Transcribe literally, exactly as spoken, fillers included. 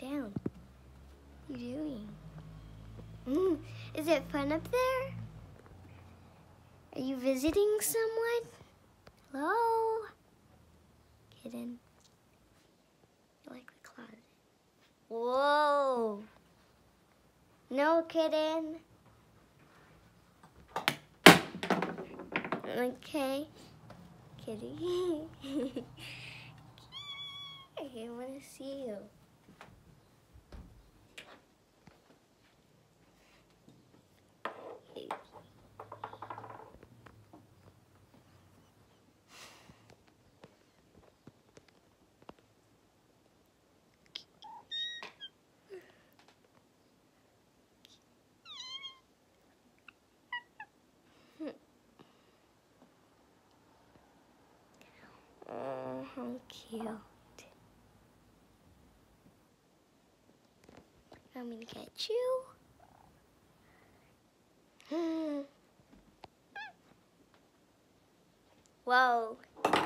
down. What are you doing? Mm, is it fun up there? Are you visiting someone? Hello? Kitten. You like the closet? Whoa. No, kitten. Okay. Kitty. I want to see you. Oh, how cute. Want me to get you? Hmm. Whoa.